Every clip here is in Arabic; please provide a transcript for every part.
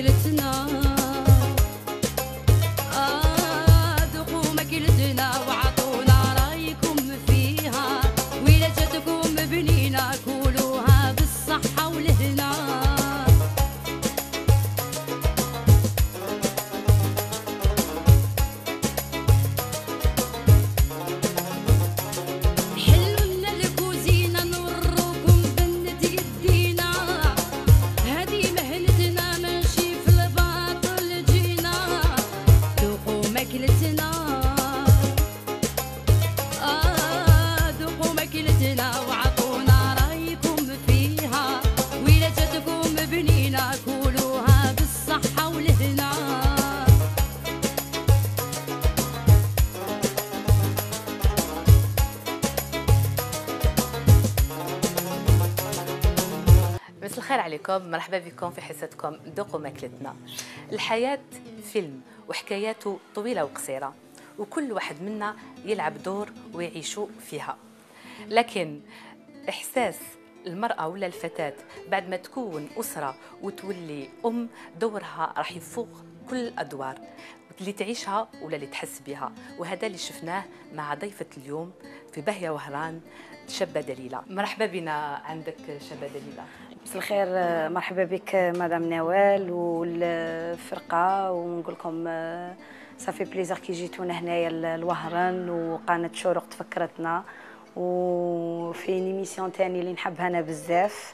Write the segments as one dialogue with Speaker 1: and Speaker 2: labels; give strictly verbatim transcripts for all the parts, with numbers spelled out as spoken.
Speaker 1: ماكلتنا آه ذوقوا ماكلتنا وعطونا رايكم فيها وإلا جاتكم بنينة كلوها بالصحة والهنا.
Speaker 2: مساء الخير عليكم، مرحبا بكم في حصتكم ذوقوا ماكلتنا. الحياة فيلم وحكاياته طويلة وقصيرة وكل واحد منا يلعب دور ويعيشوا فيها، لكن إحساس المرأة ولا الفتاة بعد ما تكون أسرة وتولي أم دورها راح يفوق كل الأدوار اللي تعيشها ولا اللي تحس بها، وهذا اللي شفناه مع ضيفة اليوم في بهية وهران شابة دليلة. مرحبا بنا عندك شابة دليلة.
Speaker 3: مساء الخير، مرحبا بك مدام نوال والفرقه، ونقول لكم صافي بليزير كي جيتونا هنايا لوهران وقناه شروق تفكرتنا، وفي ايميسيون ثاني اللي نحبها انا بزاف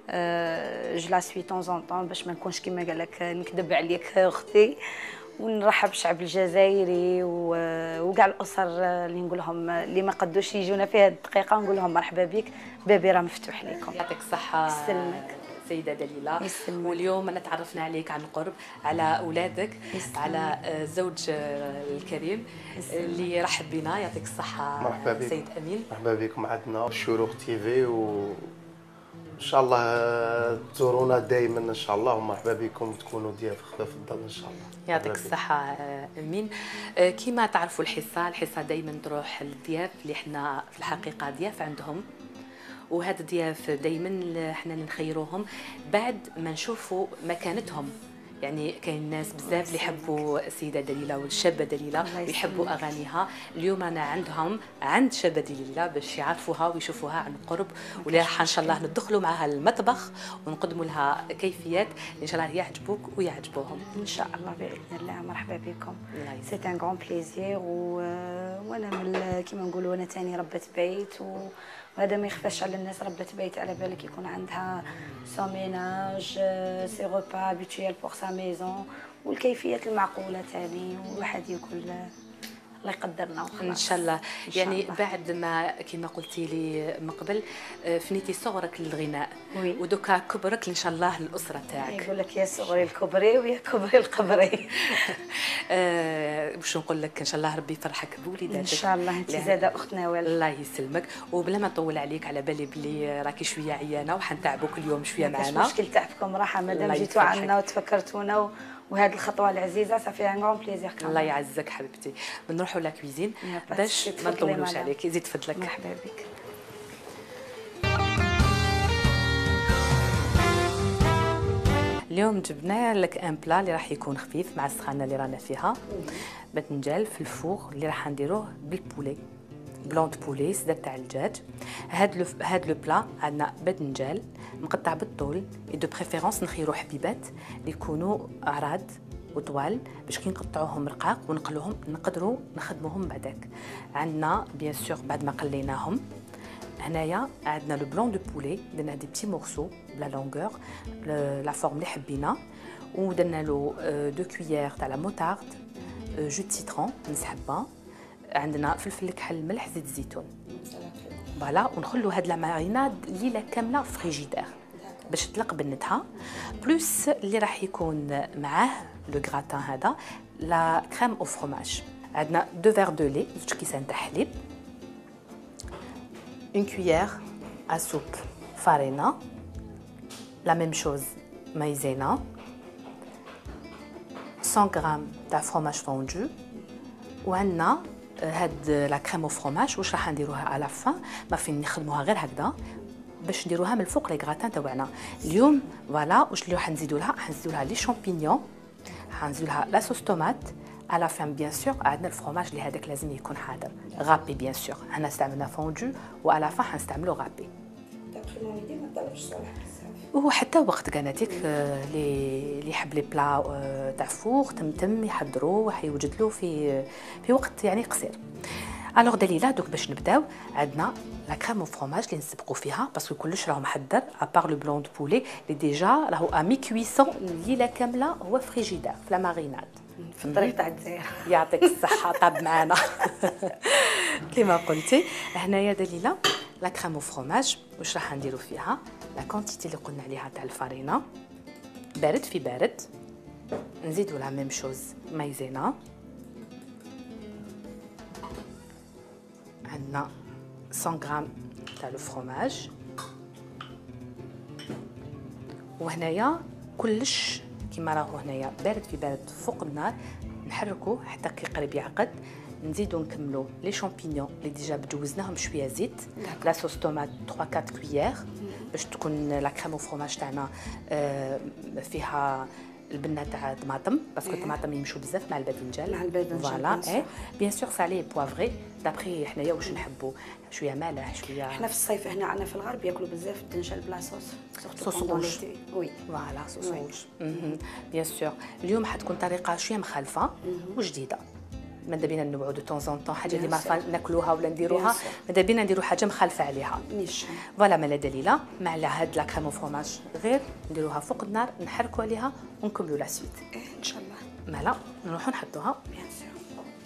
Speaker 3: جو لا سوي طون زون طون باش ما نكونش كيما قال لك نكذب عليك اختي، ونرحب بالشعب الجزائري وكاع الاسر اللي نقول لهم اللي ما قدوش يجونا في هذه الدقيقه نقول لهم مرحبا بك، بابي راه مفتوح لكم.
Speaker 2: يعطيك الصحه.
Speaker 3: يسلمك
Speaker 2: سيدة دليلة.
Speaker 3: يسلمك.
Speaker 2: واليوم أنا تعرفنا عليك عن قرب، على أولادك،
Speaker 3: يسلمك.
Speaker 2: على الزوج الكريم
Speaker 3: يسلمك.
Speaker 2: اللي رحب بنا. يعطيك الصحة.
Speaker 4: مرحبا بك.
Speaker 2: سيد أمين.
Speaker 4: مرحبا بكم عندنا شروق تي في، وإن شاء الله تزورونا دائما إن شاء الله، ومرحبا بكم تكونوا ضياف خفاف الظل إن شاء الله.
Speaker 2: يعطيك الصحة أمين. كيما تعرفوا الحصة الحصة دايما تروح للضياف اللي احنا في الحقيقة ضياف عندهم، وهذا الضياف دائما احنا اللي نخيروهم بعد ما نشوفوا مكانتهم. يعني كاين ناس بزاف اللي يحبوا السيده دليله والشابه دليله ويحبوا اغانيها. اليوم انا عندهم عند شابه دليله باش يعرفوها ويشوفوها عن قرب، واللي راح ان شاء الله ندخلوا معها المطبخ ونقدموا لها كيفيات ان شاء الله يعجبوك ويعجبوهم
Speaker 3: ان شاء الله باذن الله. مرحبا بكم، سي
Speaker 2: الله
Speaker 3: ان غران بليزير. وانا من كيما نقولوا انا ثاني ربة بيت، وهذا ما يخفاش على الناس. ربة بيت على بالك يكون عندها سو ميناج سي روبا ابيتويال بور سا ميزون، والكيفيات المعقوله ثاني، والواحد يقول الله يقدرنا وخلاص
Speaker 2: ان شاء الله. يعني
Speaker 3: الله.
Speaker 2: بعد ما كما قلتي لي من قبل فنيتي صغرك للغناء
Speaker 3: وي.
Speaker 2: ودوكا كبرك ان شاء الله الاسره تاعك.
Speaker 3: يقول لك يا صغري الكبري ويا كبري القبري.
Speaker 2: آه باش نقول لك ان شاء الله ربي يفرحك بوليداتك
Speaker 3: ان شاء الله. انت زاده اخت نوال.
Speaker 2: الله يسلمك. وبلا ما نطول عليك، على بالي بلي راكي شويه عيانه وحنتعبوك اليوم شويه معنا.
Speaker 3: مش مشكل، تعبكم راحه مادام
Speaker 2: الله
Speaker 3: جيتوا
Speaker 2: يفرحك.
Speaker 3: عندنا وتفكرتونا، وهذه الخطوه العزيزه صافي ان غون بليزير.
Speaker 2: الله يعزك حبيبتي. بنروحوا لا كويزين
Speaker 3: يا
Speaker 2: باش
Speaker 3: باتي.
Speaker 2: ما
Speaker 3: تفضلي
Speaker 2: نطولوش
Speaker 3: مدام.
Speaker 2: عليك. زيد فضلك.
Speaker 3: مرحبا بك.
Speaker 2: اليوم جبنا لك ان بلا اللي راح يكون خفيف مع السخانه اللي رانا فيها. باذنجال في الفوغ اللي راح نديروه بالبولي، بلون دو بولي صدر تاع الدجاج. هاد لو هاد لو بلا عندنا باذنجال مقطع بالطول، دو بريفيرونس نخيروا حبيبات اللي يكونوا اعراض وطوال باش كي نقطعوهم رقاق ونقلوهم نقدروا نخدموهم بعداك. عندنا بيان سور بعد ما قليناهم هنايا عندنا لو بلون دو بولي، درنا دي بتي مورسو بلا لونغور لا فورم اللي حبينا، ودرنا له دو كويير تاع لا موتارد، جو سيترون نسحبها، عندنا فلفل كحل ملح زيت الزيتون. فوالا ونخلوا هاد لا ماريناد ليله كامله فريجيدير باش تطلق بنتها. بلوس اللي راح يكون معاه لو غراتان هذا لا كريم او فروماج. عندنا دو فير دو لي، زوج كيسان تاع حليب، une cuillère à soupe farina, la même chose maïzena, cent grammes de fromage fondu, وعندنا هاد لا كريم او فروماج واش راح نديروها على فان ما فين نخدموها غير هكذا باش نديروها من الفوق لي غراتان تاعنا. اليوم فوالا واش اللي راح نزيدوا لها، حنزيدوا لها لي شامبينيون، حنزيدوا لها لا صوص طوماط. على فان بيان سور عندنا الفرomاج اللي هذاك لازم يكون حاضر غابي بيان سور. هنا استعملنا فوندو وعلى فان حنستعملوا غابي. وهو حتى وقت قناتك اللي اللي يحب لي بلا تاع فوق تمتم يحضروه وحيوجد له في في وقت يعني قصير. الوغ دليله دوك باش نبداو عندنا لا كريم او فرomاج اللي نسبقوا فيها باسكو كلش راهو محضر ابار لو بلون دو بولي اللي ديجا راهو ا مي كويسون الليله كامله هو فريجيدار في لا ماريناد
Speaker 3: في الطريق تاع الجزائر.
Speaker 2: يعطيك الصحه طاب معانا. كما قلتي هنايا دليله لا كريم او فرomاج واش راح نديروا فيها لا كونتيتي اللي قلنا عليها تاع الفارينه بارد في بارد. نزيدوا لا ميم شوز مايزينا. عندنا مية غرام تاع لو فرomاج. وهنايا كلش كيما راهو هنايا بارد في بارد فوق النار. نحركوه حتى كي قريب يعقد. نزيدو نكملو لي شامبينيون اللي ديجا جوزناهم شويه زيت. لا صوص طوماط ثلاثة أربعة كويير باش تكون لا كريم او فرomاج تاعنا فيها البنه تاع طماطم باسكو الطماطم يمشوا بزاف مع الباذنجان.
Speaker 3: مع الباذنجان
Speaker 2: فوالا اي بيان سور سالي بوافغي دابري حنايا واش نحبوا شويه مالح شويه.
Speaker 3: احنا في الصيف هنا عندنا في الغرب ياكلوا بزاف الدنجال بلا صوص
Speaker 2: صوص روج.
Speaker 3: وي
Speaker 2: فوالا صوص روج. بيان سور اليوم حتكون طريقه شويه مخالفه وجديده. ماذا بينا نوعدوا دو طون زون طون حاجه اللي ما ناكلوها ولا نديروها ماذا بينا نديروا حاجه مخالفه عليها.
Speaker 3: نيشان
Speaker 2: فوالا مالا دليله مع هاد لا كريم او فرomاج غير نديروها فوق النار نحركوا عليها ونكملوا لا سويت.
Speaker 3: إيه ان شاء الله.
Speaker 2: مالا نروحوا نحطوها
Speaker 3: بيان سور.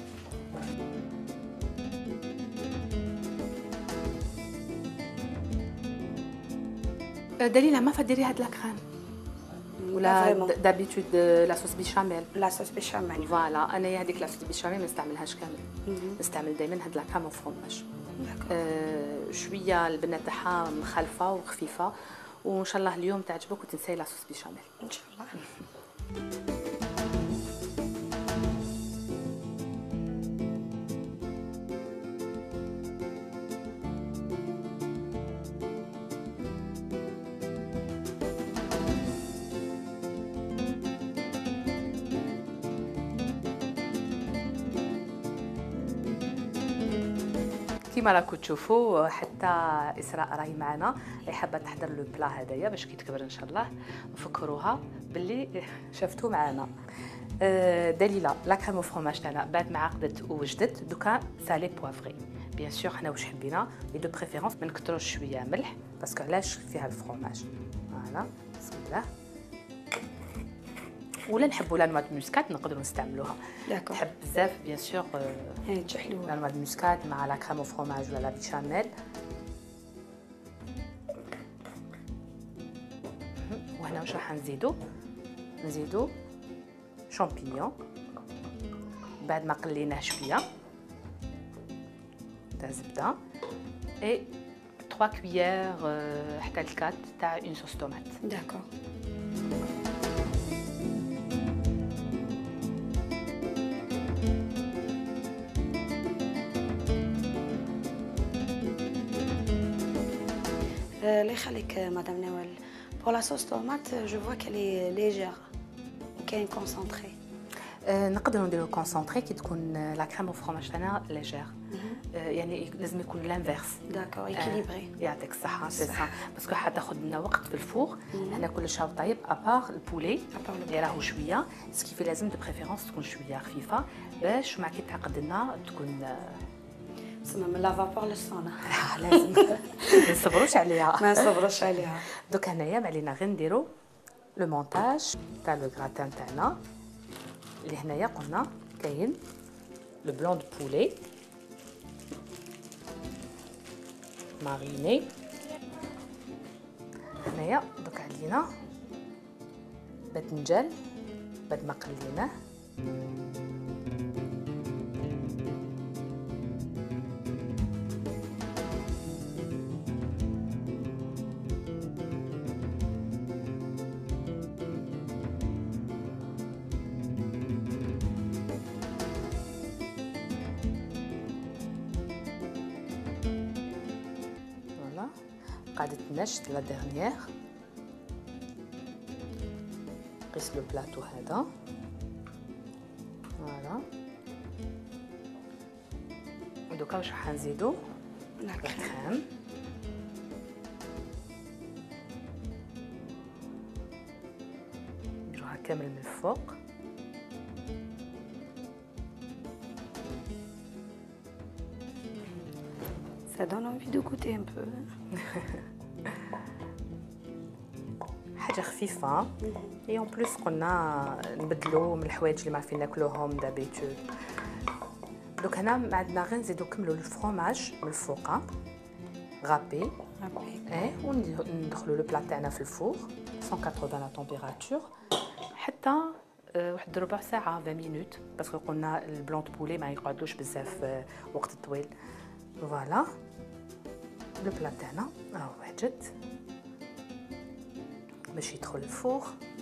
Speaker 2: دليله ما فديري هاد لا كريم ولا دابيتود لا صوص بيشاميل.
Speaker 3: لا صوص بيشاميل
Speaker 2: فوالا انايا هذيك لا صوص بيشاميل ما نستعملهاش كامل. نستعمل دائما هاد لا كريم او فرomاج. آه شويه البنه تاعها مخلفه وخفيفه وان شاء الله اليوم تعجبك وتنساي لا صوص بيشاميل
Speaker 3: ان شاء الله.
Speaker 2: كيما راكم تشوفوا حتى اسراء راهي معنا اللي حابه تحضر لو بلا هدايا باش كي تكبر ان شاء الله نفكروها باللي شافتو معنا. دليله لا كريم او فرomاج تاعنا بعد ما عقدت ووجدت دوكا سالي بوافغي. بيان سور حنا واش حبينا لي دو بريفيرونس ما نكثروش شويه ملح باسكو علاش فيها الفرomاج. فوالا بسم الله. ولا نحبوا لا نواد موسكات نقدروا نستعملوها.
Speaker 3: داكور.
Speaker 2: نحب بزاف بيان سور
Speaker 3: هاي تجي حلوه
Speaker 2: لا نواد موسكات مع لا كريم او فرomاج ولا لا بيشاميل. وهنا واش راح نزيدو نزيدو شامبينيون بعد ما قليناه شويه تاع زبده اي ثلاثة كويير حتى الكات تاع اون صوص طوماط.
Speaker 3: داكور. الله يخليك مدام نوال. pour la sauce tomate je vois qu'elle est légère وكاين كونسونطري.
Speaker 2: نقدروا نديروا كونسونطري كي تكون لا كريم او فرomاج تاعنا ليجير. يعني لازم يكون لانفيرس.
Speaker 3: داكور ايكيليبري.
Speaker 2: يعطيك الصحه سي سا باسكو حتاخذ لنا وقت في الفوغ. هنا كلش راهو طايب ابار البولي اللي راهو شويه سكيفي لازم دو بريفيرونس تكون شويه خفيفه باش مع كي تعقد لنا تكون
Speaker 3: تسمى من لا فابور للسونا.
Speaker 2: لازم ما نصبروش عليها
Speaker 3: ما نصبروش عليها.
Speaker 2: دوك هنايا علينا غير نديرو لو مونتاج تاع لو غراتان تاعنا اللي هنايا قلنا كاين لو بلون دو بولي ماريني. هنايا دوك علينا باذنجان بعد ما قليناه. قعدتناش لا ديرنيير. قيس لو بلاطو هذا فوالا. ودوكا واش راح نزيدو
Speaker 3: لا كريم.
Speaker 2: الكريم. نديروها كامل من الفوق.
Speaker 3: Ça donne envie de goûter un peu.
Speaker 2: حاجه خفيفه اي اون بليس قلنا نبدلو من الحوايج اللي ما عارفين ناكلوهم دابيتود. دوك هنا ما عندنا غير نزيدو نكملو الفرomage من الفوق غابي ايه وندخلو لو بلا تاعنا في الفور مية وثمانين لا تمبيراتور حتى واحد ربع ساعه عشرين مينوت باسكو قلنا البلون بولي ما يقعدلوش بزاف وقت طويل. فوالا لو بلا تاعنا راهو وجد باش يدخل الفور.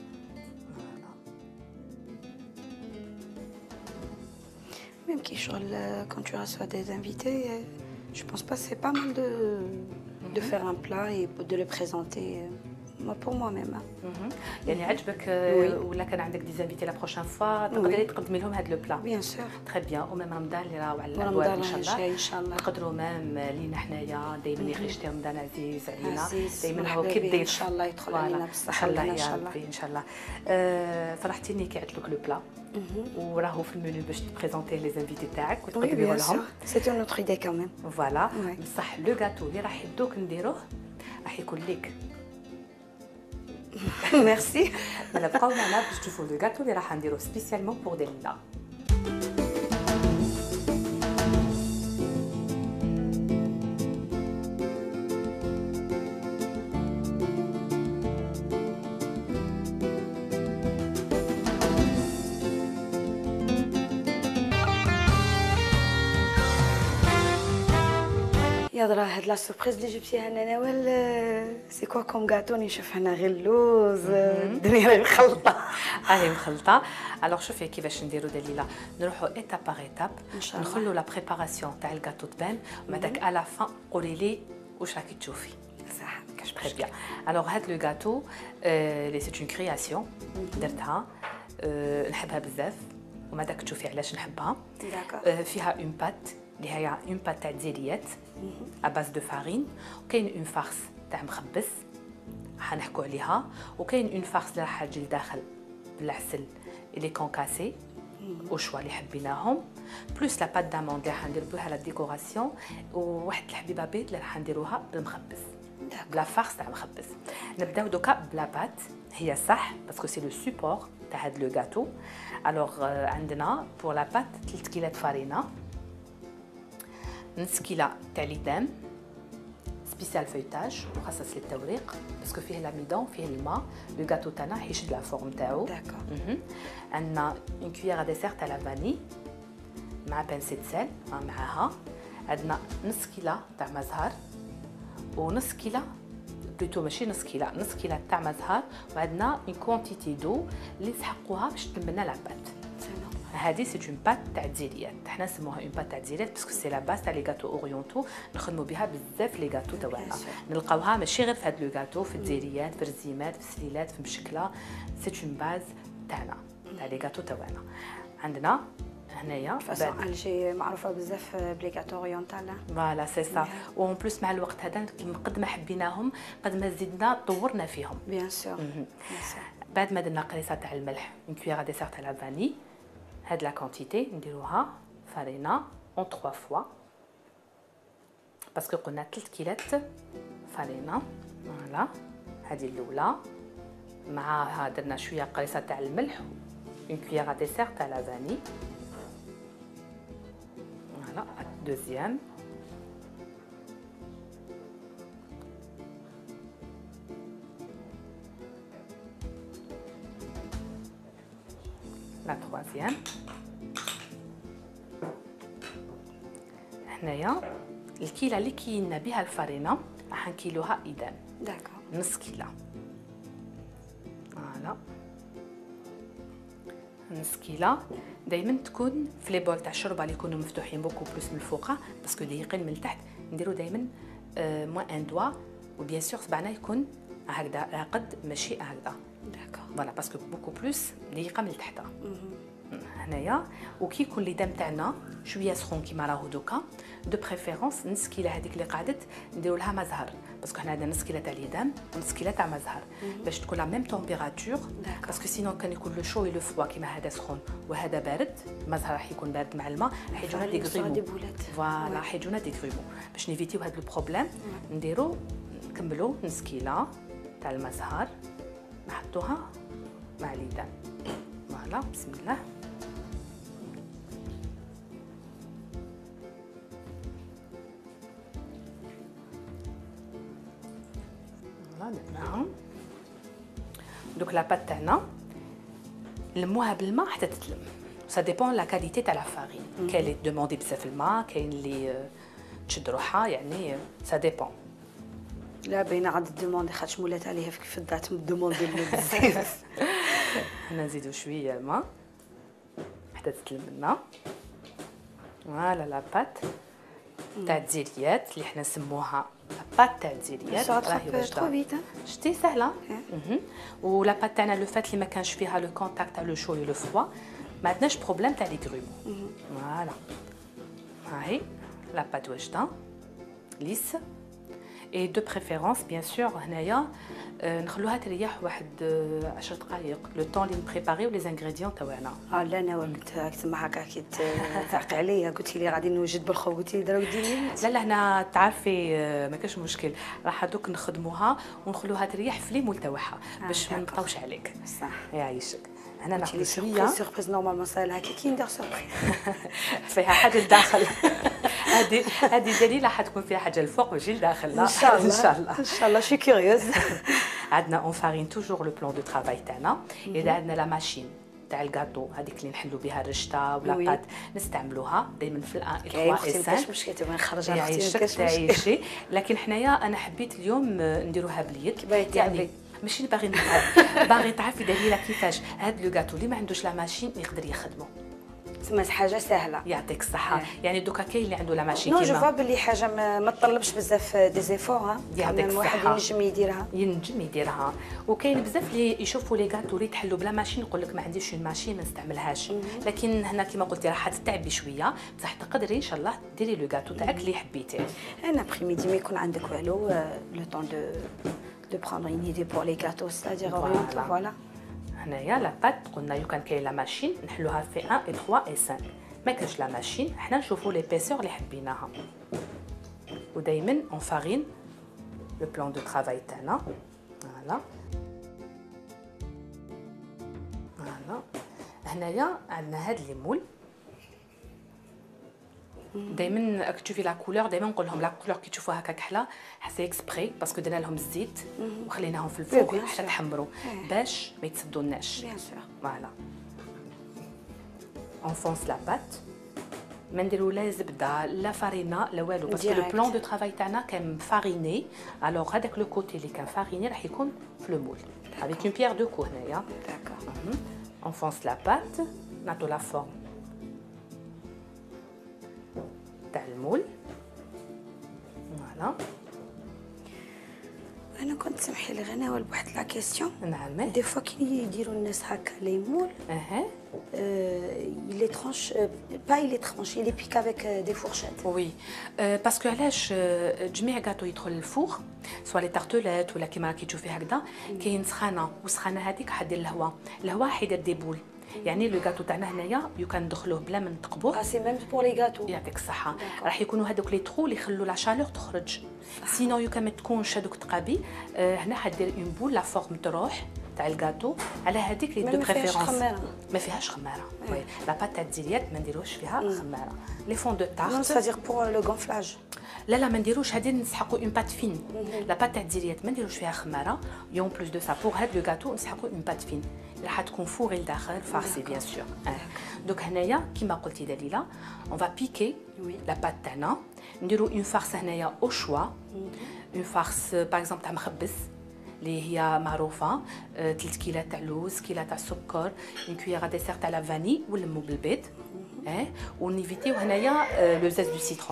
Speaker 3: Même qui شغل quand tu reçois des invités, je pense pas c'est pas mal de de faire un plat et de le présenter. Moi pour moi-même.
Speaker 2: يعني عجبك ولا كان عندك دي زانفيتي لا بروشين فوا تقدري تقدمي لهم هذا لو بلا؟
Speaker 3: بيان سور.
Speaker 2: تري بيان. ومام رمضان اللي راهو على الابواب ان شاء الله
Speaker 3: ان شاء الله
Speaker 2: نقدروا مام لينا حنايا دائما يخشتي رمضان عزيز علينا دائما هو
Speaker 3: كي
Speaker 2: كي ضيف
Speaker 3: ان شاء الله يدخل علينا بالصحه
Speaker 2: ان شاء الله ان شاء الله. آه فرحتيني كي عطلك لو بلا وراهو في المنيو باش تبريزونتي لي زانفيتي تاعك وتقدميهم لهم.
Speaker 3: سيتي اون اوتر ايدي كمان.
Speaker 2: فوالا بصح لو غاتو اللي راح يدوك نديروه راح يكون ليك.
Speaker 3: ميرسي.
Speaker 2: نبقاو معنا باش تشوفوا لو غاتو اللي راح نديروه سبيسيالمون بور ديلينا.
Speaker 3: يا درا هاد لا سوربريز اللي جبتيها لنا نوال سي كوا كوم غاتو نشوف هنا غير اللوز الدنيا راهي مخلطه.
Speaker 2: راهي مخلطه. الوغ شوفي كيفاش نديرو دليله نروحو ايتاب باغ ايتاب نخلو لا بريباراسيون تاع الكاتو تبان ومداك الا فان قولي لي واش راكي تشوفي.
Speaker 3: صح كاش
Speaker 2: تري بيان. الوغ هاد لو غاتو لي سي اون كرياسيون درتها نحبها بزاف ومداك تشوفي علاش نحبها. فيها اون بات اللي هي اون بات تاع دزيريات ا باز دو فارين وكاين اون فارس تاع مخبز حنحكوا عليها وكاين اون فارس اللي راح تجي لداخل بالعسل اللي كونكاسي وشوا اللي حبيناهم بلوس لا بات داموند اللي حندير بها لا ديكوراسيون وواحد الحبيبه بيض اللي راح نديروها بالمخبز بلا فارس تاع مخبز. نبداو دوكا بلا بات هي صح باسكو سي لو سوبور تاع هاد لو غاتو. الوغ عندنا بور لا بات ثلاث كيلات فارينه نص كيلة تاع ليدام سبيسيال فيتاج مخصص للتوريق باسكو فيه لاميدون فيه الماء لو غاتو تاعنا حيشد لا فورم تاعو.
Speaker 3: داكور.
Speaker 2: عندنا اون كويير ديسير تاع لا فاني مع بانسي سال معاها. عندنا نص كيلة تاع مزهر ونص كيلة بلوتو ماشي نص كيلة نص كيلة تاع مزهر وعندنا اون كونتيتي دو اللي تحقوها باش تلم لنا لابات. هذه سي اون بات تاع دزيريات حنا نسموها اون بات تاع دزيريات باسكو سي لا باس تاع لي غاتو اورينتو نخدموا بها بزاف لي غاتو تاعنا نلقاوها ماشي غير في هاد لو غاتو في الدزيريات في الرزيمات في السليلات في المشكله سي اون باز تاعنا تاع لي غاتو تاعنا. عندنا هنايا
Speaker 3: فاصون الجي معروفه بزاف بلي غاتو اورينتال.
Speaker 2: فوالا سي سا اون بلوس مع الوقت هذا قد ما حبيناهم قد ما زدنا طورنا فيهم.
Speaker 3: بيان سور.
Speaker 2: بعد ما درنا قريصه تاع الملح اون كويير ديسير تاع لا فاني هاد لا كونتيتي نديروها فارينه اون ثلاث فوا باسكو قلنا ثلاث كيلات فارينه. فوالا هذه الاولى معاها درنا شويه قريصه تاع الملح اون كويير ديسير تاع لا فاني. فوالا دوزيام لا تروازيام. هنايا الكيله اللي كينا بها الفارينه راح نكيلوها اذا
Speaker 3: داكور
Speaker 2: نص كيله. فوالا نص كيله دائما تكون في لي بول تاع الشوربه اللي يكونوا مفتوحين بوكو بلوس من الفوق باسكو ضيقين من التحت نديرو دائما موان ان دوا وبيان سور صبعنا يكون هكذا قد ماشي هكذا.
Speaker 3: داكور.
Speaker 2: فوالا باسكو بوكو بلوس ضيقه من تحت. هنايا وكي يكون الليدام تاعنا شويه سخون كيما راهو دوكا دو بريفيرونس نص كيله هذيك اللي قعدت نديروا لها مزهر باسكو حنا عندنا نص كيله تاع الليدام ونص كيله تاع مزهر باش تكون لا ميم تمبيراتور باسكو سينو كان يكون لو شو لو فوا كيما هذا سخون وهذا بارد المزهر راح يكون بارد مع الماء راح يجونا دي غريمو. فوالا راح يجونا دي غريمو باش نيفيتيو هذا البروبليم نديروا نكملوا نص كيله تاع المزهر نحطوها مع الليدام. فوالا بسم الله. نعم دوك لا بات تاعنا نلموها بالماء حتى تتلم. سا ديبون لا كاليتي تاع لا فارين. كاين اللي دوموندي بزاف الماء كاين اللي تشد روحها يعني سا ديبون.
Speaker 3: لا باينه عاد الدوموندي خاطش مولات عليها في الدات دوموندي بزاف.
Speaker 2: هنا نزيدو شويه الماء حتى تتلم لنا. فوالا لا بات تاع الديريات اللي حنا نسموها بات تاع الديريات راهي واجده. شتي سهله. ولا بات تاعنا لو فات اللي ما كانش فيها لو كونتاكت تاع لو شو لو فوا ما عندناش بروبليم تاع لي غرومو. فوالا هاهي لا بات واجده ليس اي دو بريفيرونس بيان سور هنايا نخلوها تريح واحد عشر دقائق لو طون اللي نبريباريو لي زانغريديون تاعنا.
Speaker 3: اه لا انا كنت كتسمع هكا كي تعقي عليا قلتي لي غادي نوجد بالخو قلتي لي دراو ديري.
Speaker 2: لا لا هنا تعرفي ما كاش مشكل راح دوك نخدموها ونخلوها تريح في ليمول تاعها باش ما نبقاوش عليك.
Speaker 3: صح
Speaker 2: يعيشك. هنا ناخذ شويه
Speaker 3: شويه سوربريز نورمالمون صاير هكا كي ندير سوربريز
Speaker 2: فيها حاجه لداخل. هذه هذه دليله حتكون فيها حاجه الفوق ماشي لداخل.
Speaker 3: ان شاء الله
Speaker 2: ان شاء الله
Speaker 3: ان شاء الله شي كيوريوز.
Speaker 2: عندنا اون فارين توجور لو بلان دو ترافاي تاعنا. اذا عندنا لا ماشين تاع الكاطو هذيك اللي نحلوا بها الرشته ولا بات نستعملوها دايما في الان
Speaker 3: ثلاثة اي خمسة. كاش مشكل تبغي نخرجها
Speaker 2: اختي كاش تعيشي. لكن حنايا انا حبيت اليوم نديروها باليد يعني ماشي باغي نتعب باغي تعرفي دليله كيفاش هذا لو غاتو اللي ما عندوش لا ماشين يقدر يخدمه.
Speaker 3: تسمى حاجه سهله
Speaker 2: يعطيك الصحه. يعني دوكا كاين اللي عنده لا ماشين
Speaker 3: كيما نو جو فوا بلي حاجه ما, ما تطلبش بزاف دي زيفور.
Speaker 2: يعطيك
Speaker 3: الواحد ينجم يديرها
Speaker 2: ينجم يديرها. وكاين بزاف اللي يشوفوا لي غاتو اللي تحلوا بلا ماشين يقول لك ما عنديش اون ماشين ما نستعملهاش. لكن هنا كيما قلتي راح تتعبي شويه بصح تقدري ان شاء الله ديري لو غاتو تاعك اللي حبيتيه.
Speaker 3: انا بريميدي ما يكون عندك والو لو طون دو دو prendre une idée pour les gâteaux c'est-à-dire orienté voilà.
Speaker 2: هنايا لا بات قلنا يو كان كاين لا ماشين نحلوها في واحد و ثلاثة و خمسة. ما كانش لا ماشين حنا نشوفوا لي بيسور اللي حبيناها. ودائما اون فارين لو بلان دو ترافاي تاعنا. فوالا فوالا هنايا عندنا هاد لي مول دائما راك تشوفي لا كولور دائما نقول لهم لا كولور كي تشوفوها هكا كحله حسي اكسبري باسكو درنا لهم الزيت وخليناهم في الفوق حتى تحمروا باش ما يتصدوناش.
Speaker 3: بيان سور
Speaker 2: فوالا اونفونس لا بات ما نديرو لا زبده لا فارينه لا والو باسكو لو بلان دو ترافاي تاعنا كان فاريني. الوغ هذاك لو كوتي اللي كان فاريني راح يكون في لو مول افيك اون بيير دو كو هنايا. داكور اونفونس لا بات نعطو لا فورم تاع المول. فوالا
Speaker 3: انا كنت سمحي لي غناوه بواحد لا كيسيون.
Speaker 2: نعم
Speaker 3: دي فوا كي يديروا الناس هكا لي مول
Speaker 2: اها
Speaker 3: لي ترونش با لي ترونش لي بيك افيك دي فورشيت.
Speaker 2: وي باسكو علاش جميع غاتو يدخل للفوغ سوا لي تارتولات ولا كيما راكي تشوفي هكذا كاين سخانه والسخانه هذيك حدير الهواء الهواء حيدير دي بول. يعني لو غاتو تاعنا هنايا يو كان ندخلوه بلا ما نثقبوه.
Speaker 3: اه سي ميم بور لي غاتو.
Speaker 2: يعطيك الصحه راح يكونوا هذوك لي ترو اللي يخلوا لا شالور تخرج. سينو يو كان ما تكونش هذوك تقابي آه هنا حدير اون بول لا فورم تروح تاع الغاتو على هذيك لي دو بريفيرونس ما فيهاش خماره. وي لا بات تاع الديريات ما نديروش فيها خماره. لي فون دو تارت
Speaker 3: سادير بور لو غونفلاج
Speaker 2: لا لا ما نديروش هذه نسحقوا اون بات فين. لا بات تاع الديريات ما نديروش فيها خماره. يون بلوس دو سا بور هاد لو غاتو نسحقوا اون بات فين راح تكون فوغي لداخل فارسي بيان سور. دوك هنايا كيما قلتي دليله اون فا بيكي لا بات تاعنا نديروا اون فارس هنايا او شوا اون فارس باغ اكزومبل تاع مخبز اللي هي معروفه ثلاث كيلات تاع لوز كيله تاع السكر اون كويير ديسير تاع لا فاني ونلمو بالبيض اه ونيفيتيو هنايا لو زاز دو سيترون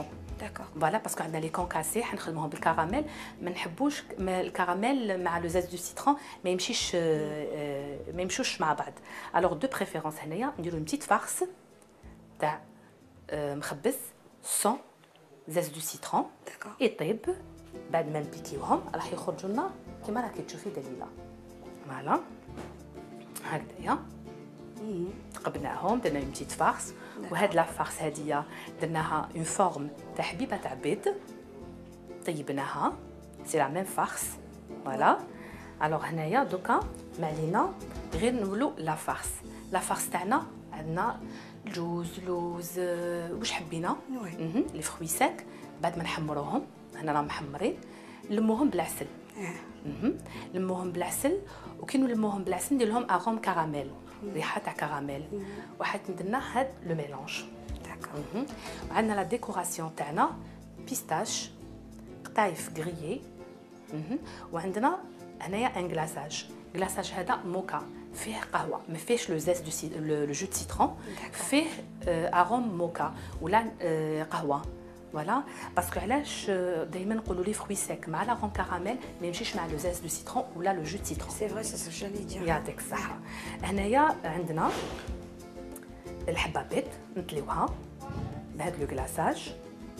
Speaker 3: داكور.
Speaker 2: فوالا باسكو عندنا لي كونكاسي حنخدموهم بالكراميل، ما نحبوش الكراميل مع لو زاز دو سيترون ما يمشيش ما يمشوش مع بعض. الوغ دو بريفيرونس هنايا نديرو اون بتيت فارس تاع مخبز سون زاز دو سيترون يطيب. بعد ما نبيكيوهم راح يخرجوا لنا كيما راكي تشوفي دليله. فوالا هكذايا قبناهم درنا اون بتيت فارس. وهاد لا فارس هاديه درناها اون فورم تاع حبيبه تاع بيض طيبناها سي لا ميم فارس. فوالا الوغ هنايا دوكا ما علينا غير نولو لا فارس. لا فارس تاعنا عندنا الجوز لوز واش حبينا لي فروي ساك. بعد ما نحمروهم هنا راهم محمرين نلموهم بالعسل. نلموهم بالعسل وكي نلموهم بالعسل ندير لهم اغوم كراميل ريحه تاع كراميل. واحد درنا هاد لو ميلونج. داكور. وعندنا لا ديكوراسيون تاعنا بيستاش قطايف غريي. وعندنا هنايا ان غلاساج. غلاساج هذا موكا فيه قهوه ما فيهش لو زيت دو سي... لو جو دو سيترون فيه اروم موكا ولا قهوه. فوالا باسكو علاش دائما نقولوا لي فروي سيك مع لا غون كراميل ما يمشيش مع لو زيت دو سيترون ولا لو جو دو سيترون.
Speaker 3: سي فري سي جالي دير.
Speaker 2: يعطيك الصحه. هنايا عندنا الحبابات نطليوها بهذا لو غلاساج.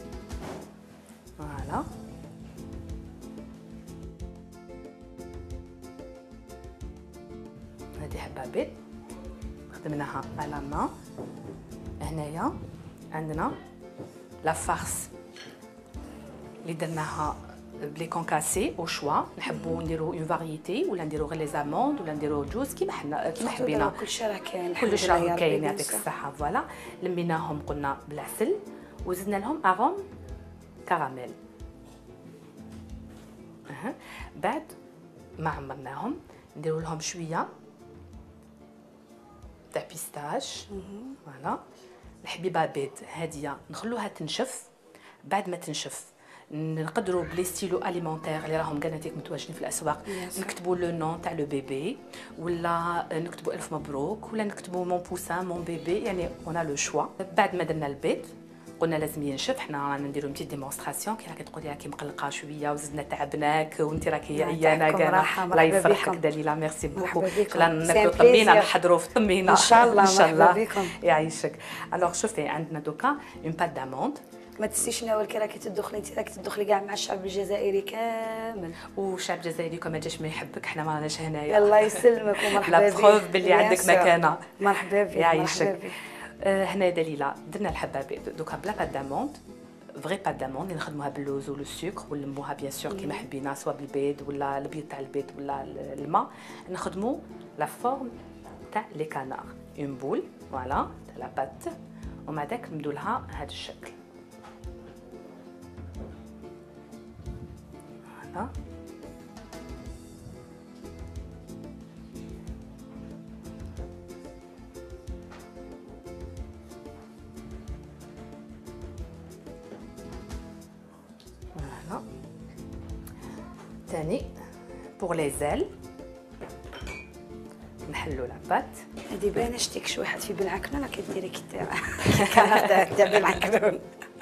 Speaker 2: فوالا هذه حبابات خدمناها على ما. هنايا عندنا لا فارس اللي درناها بلي كونكاسي او شوا. نحبوا نديرو اون فاريتي ولا نديرو غير لي زاموند ولا نديرو جوز كيما حنا كيما حبينا.
Speaker 3: كلشي راه كاين
Speaker 2: كلشي راه كاين يعطيك الصحه. فوالا لميناهم قلنا بالعسل وزدنا لهم اروم كراميل. أه. بعد ما عمرناهم نديرو لهم شويه تاع بيستاش. فوالا الحبيبه بيض هاديه نخلوها تنشف. بعد ما تنشف نقدروا بلي ستيلو اليمونتير اللي راهم كاناتيك متواجدين في الاسواق نكتبوا لو نون تاع لو بيبي ولا نكتبوا الف مبروك ولا نكتبوا مون بوسان مون بيبي يعني اون لو شوا. بعد ما درنا البيض قلنا لازم ينشف. حنا رانا نديرو بتي ديمونستراسيون كي راكي تقولي راكي مقلقه شويه وزدنا تعبناك وانت راكي عيانه كاع. الله يفرحك دليله ميرسي بوكو. لا ناكلو طمينه نحضروا في طمينه
Speaker 3: ان شاء الله.
Speaker 2: ان شاء الله
Speaker 3: بكم.
Speaker 2: يعيشك. الوغ شوفي عندنا دوكا اون بات داموند.
Speaker 3: ما تنسيش ناول كي راكي تدخلي انت راكي تدخلي كاع مع الشعب الجزائري كامل.
Speaker 2: والشعب الجزائري كما جاش ما يحبك حنا ما راناش هنايا.
Speaker 3: الله يسلمك ومرحبا بك.
Speaker 2: لا بروف باللي عندك مكانه.
Speaker 3: مرحبا بك.
Speaker 2: يعيشك. هنا دليله درنا الحبابات دوكا بلا بات داموند فري بات داموند اللي نخدموها باللوز ولا السكر ونلموها بيان سور كيما حبينا سواء بالبيض ولا البيض تاع البيض ولا الماء. نخدمو لا فورم تاع لي كانار اون بول فوالا تاع لا بات ومع داك نبدو لها هذا الشكل. فوالا ثاني بور لي زيل نحلو لاباط.
Speaker 3: هادي باينه شتيك شي واحد في بالعكنون راه كديري كي تاع كان تاع بالعكنون.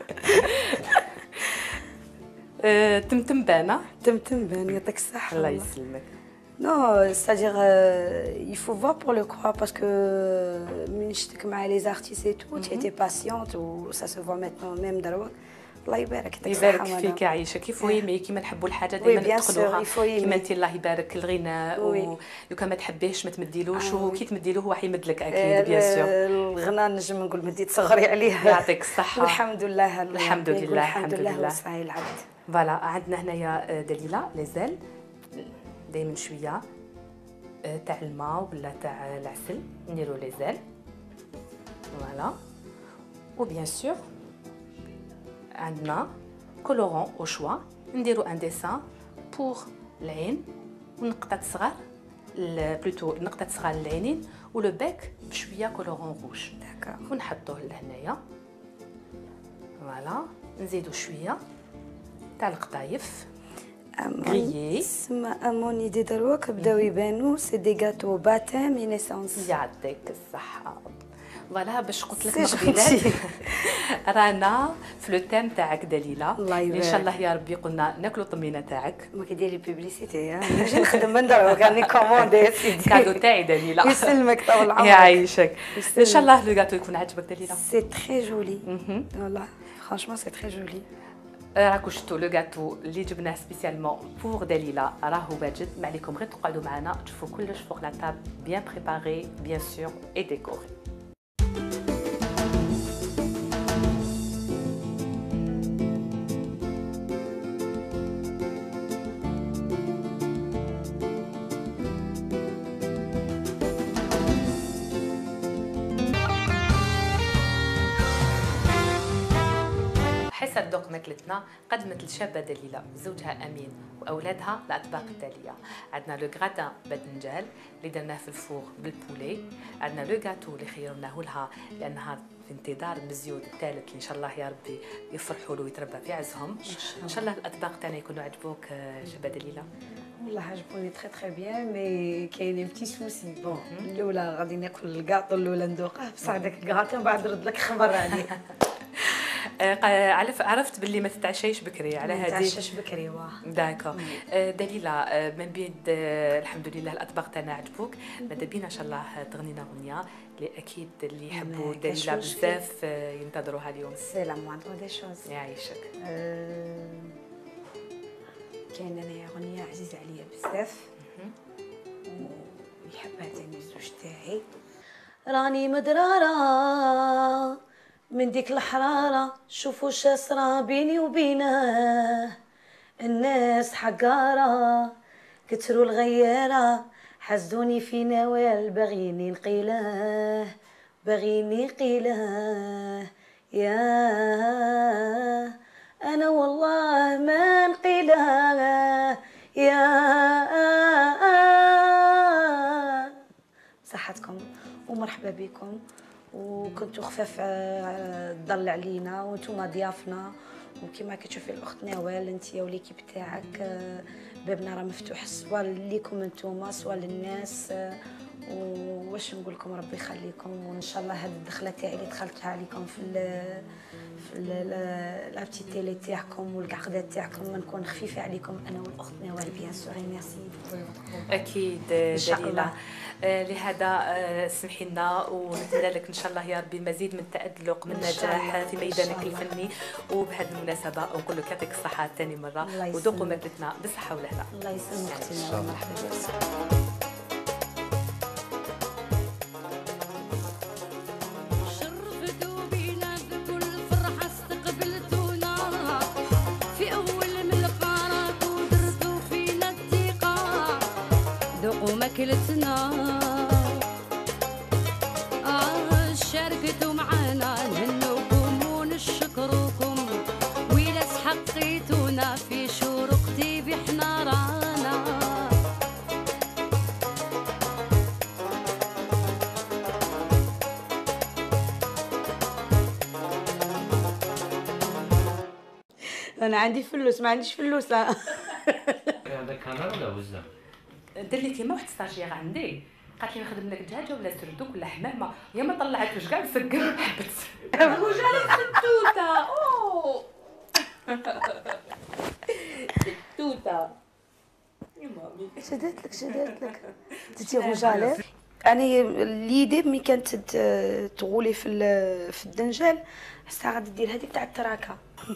Speaker 2: تمتم بانه
Speaker 3: تمتم بان يعطيك الصحه.
Speaker 2: الله يسلمك.
Speaker 3: Non, c'est-à-dire euh, il faut voir pour le croire parce que من شتك مع les artistes et tout, tu étais patiente ou ça se voit maintenant même دروك. الله يبارك فيك.
Speaker 2: يبارك فيك يعيشك. كيف يمي كيما نحبوا الحاجه دائما ندخلوها كيما انت الله يبارك الغناء وكما ما تحبيهش ما تمديلوش وكي تمديلوه هو حيمد لك اكيد بيان سور.
Speaker 3: الغناء نجم نقول مديت صغري عليه.
Speaker 2: يعطيك الصحه.
Speaker 3: الحمد لله
Speaker 2: الحمد لله
Speaker 3: الحمد لله وصاي العبد.
Speaker 2: فوالا عندنا هنايا دليله لي زيل دائما شويه تاع الماء ولا تاع العسل نديرو لي زيل فوالا. وبيان سور عندنا كولورون او شوا نديرو ان ديسان بور العين ونقطه صغار بلوتو نقطه صغار للعينين ولو باك بشويه كولورون روج داكور ونحطوه لهنايا فوالا. نزيدو شويه تاع القطايف غريي.
Speaker 3: سما اموني دي دروك بداو يبانو سي دي غاتو باتان مي نيسونس.
Speaker 2: يعطيك الصحه. فوالا باش قلت لك
Speaker 3: سي
Speaker 2: من
Speaker 3: جونتي.
Speaker 2: قبيلات رانا في لو تيم تاعك دليله
Speaker 3: الله
Speaker 2: اللي ان شاء
Speaker 3: يبارك.
Speaker 2: الله يا ربي قلنا ناكلوا الطمينه تاعك
Speaker 3: ما كيديري بيبليسيتي نجي نخدم من دروك راني كوموندي يا سيدي.
Speaker 2: كادو تاعي دليله
Speaker 3: يسلمك طول عمرك.
Speaker 2: يعيشك ان
Speaker 3: يسلمك.
Speaker 2: شاء الله لو غاتو يكون عجبك دليله.
Speaker 3: سي تري جولي والله فرانشمون سي تري جولي.
Speaker 2: راكو شفتوا لو غاتو اللي جبناه سبيسيالمون بور دليله راهو واجد، ما عليكم غير تقعدوا معنا تشوفوا كلش فوق لا تاب بيان بريباري بيان سور اي ديكوري. حسب ذوق ماكلتنا قدمت الشابه دليله زوجها امين واولادها الاطباق التاليه. عندنا لو غراتان باذنجان اللي درناه في الفور بالبولي، عندنا لو غاتو اللي خيرناه لها لانها في انتظار المزيود الثالث اللي ان شاء الله يا ربي يفرحوا له ويتربى في عزهم. ان شاء الله الاطباق تاعنا يكونوا عجبوك شابه دليله.
Speaker 3: والله عجبوني تري تري بيان مي كاين بتي سوسي بون. الاولى غادي ناكل الكاطو الاولى ندوقه بصح داك الكاطو بعد نرد لك خبر عليه.
Speaker 2: عرف عرفت باللي ما تتعشيش بكري على هذه
Speaker 3: نتعشاش بكري واه.
Speaker 2: داكور. دليله من بين الحمد لله الاطباق تاعنا عجبوك، ماذا بينا ان شاء الله تغنينا اغنيه اللي اكيد اللي يحبوا دليله بزاف ينتظروها اليوم.
Speaker 3: سي لا موندر دي شوز.
Speaker 2: يعيشك.
Speaker 3: كاين انايا اغنيه عزيزه عليا بزاف ويحبها تاني الزوج تاعي. راني مدراره من ديك الحراره شوفوا شا صرا بيني وبينه، الناس حقاره كتروا الغياره حسدوني في نوال باغيني نقيله باغيني نقيله يا انا والله ما نقيله يا صحتكم ومرحبا بكم وكنتوا خفاف ضل علينا وانتم ضيافنا. وكما كتشوفي الاخت نوال انت وليكيب تاعك بابنا راه مفتوح سواء ليكم انتم سواء للناس. واش نقول لكم ربي يخليكم وان شاء الله هذه الدخله تاعي اللي دخلتها عليكم في ال في لا بتي تيلي تاعكم والقعده تاعكم ما نكون خفيفه عليكم انا والاخت نوال بيان سور. ميرسي
Speaker 2: اكيد دليله. لهذا سمحي لنا ونتمنى لك ان شاء الله يا ربي مزيد من التألق من النجاح في ميدانك الفني. وبهذه المناسبه نقول لك يعطيك الصحه ثاني مره وذوقوا ماكلتنا بالصحه والهنا.
Speaker 3: الله يسلمك اختي نوال مرحبا بك.
Speaker 1: ماكلتنا آه شاركتوا معانا نهنوكم ونشكروكم ويلا سحقيتونا في شروق تيبي حنا رانا.
Speaker 3: انا عندي فلوس ما عنديش فلوس.
Speaker 5: هذا كاميرا ولا وزه؟
Speaker 2: دير لي كيما واحد ستاجير عندي قالت لي نخدم لك دجاجه ولا سردوك ولا حمامه، هي ما طلعتوش كاع مسكر حبت وجات التوته. اوه التوته يا مامي
Speaker 3: شدت لك شدت لك تتي روجالي. يعني ليدي مي كانت تغولي في في الدنجال حسها غادي دير هذيك تاع التراكه.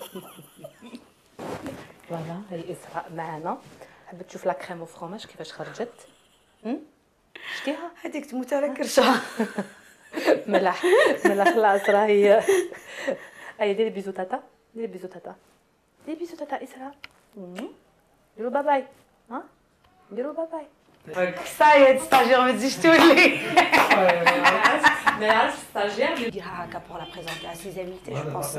Speaker 2: فوالا هي اسراء معنا حبيت تشوف لا كريم او فرomاج كيفاش خرجت. شتيها
Speaker 3: هذيك تموت على كرشه.
Speaker 2: ملاح ملاح خلاص راهي. اي ديري بيزو تاتا ديري بيزو تاتا ديري بيزو تاتا اسراء. ديروا باي ها ديروا باي.
Speaker 3: صايد ستاجير ما تزيدش تولي.
Speaker 2: ما يعرفش ستاجير
Speaker 3: نديرها هكا بور لا بريزونتي على سيز انفيتي جو بونس.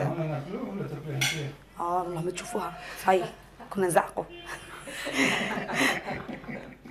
Speaker 3: اه والله ما تشوفوها صاي كنا نزعقوا.